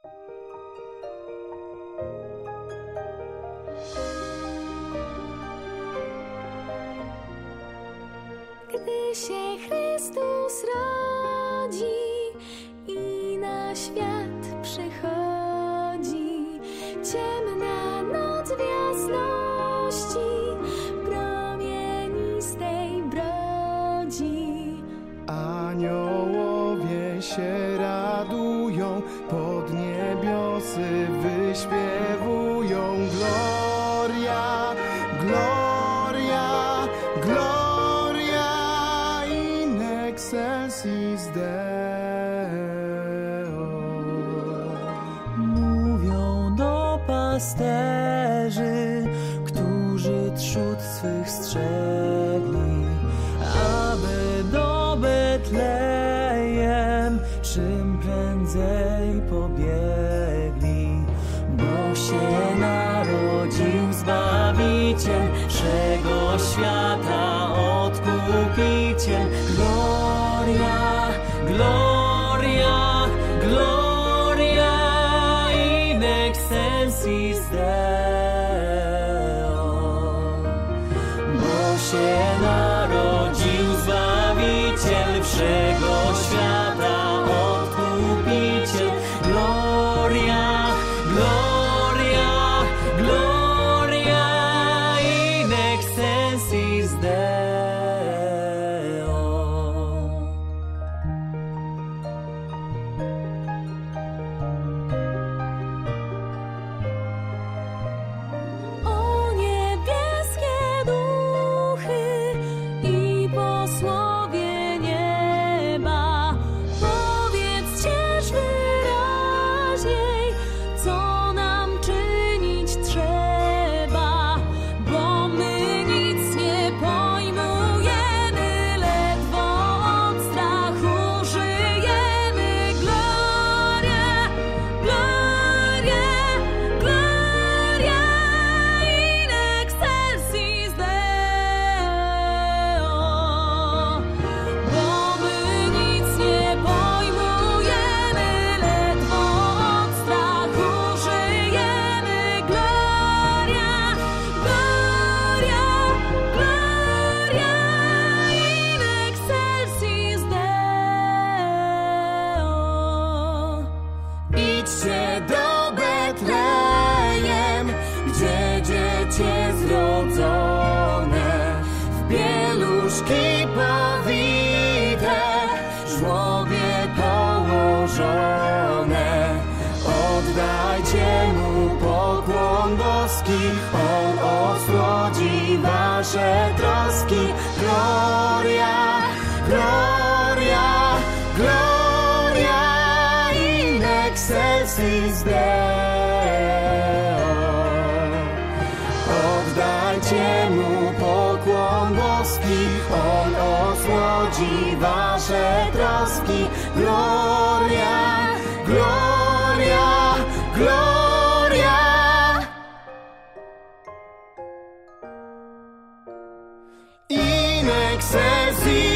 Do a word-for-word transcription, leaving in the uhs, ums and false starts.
Gdy się Chrystus rodzi i na świat przychodzi, ciemna noc w jasności promienistej brodzi. Aniołowie się radują, pod niebiosy wyśpiewują. Gloria, gloria, gloria in excelsis Deo. Mówią do pasterzy, którzy trzód swych strzegli, aby do Betlejem czym prędzej pobiegli, bo się narodził Zbawiciel wszego świata, Odkupiciel. Gloria, gloria, gloria in excelsis Deo. Bo się narodził Zbawiciel wszego świata, Odkupiciel. Gloria, gloria, gloria in excelsis Deo. O niebieskie duchy i posłowie nieba, powiedzcież wyraźniej, co nam czynić trzeba, bo my nic nie pojmujemy, ledwo od strachu żyjemy. Gloria, gloria, gloria in excelsis Deo. Bo my nic nie pojmujemy, ledwo od strachu żyjemy. Gloria, gloria, gloria in excelsis Deo. Idźcie do Betlejem, gdzie dziecię zrodzone, w pieluszki powite, żłobie położone. Oddajcie mu pokłon boski, on osłodzi wasze troski. Gloria, gloria, gloria in excelsis Deo. Oddajcie mu pokłon boski, on osłodzi wasze troski. Gloria, gloria, gloria. In excelsis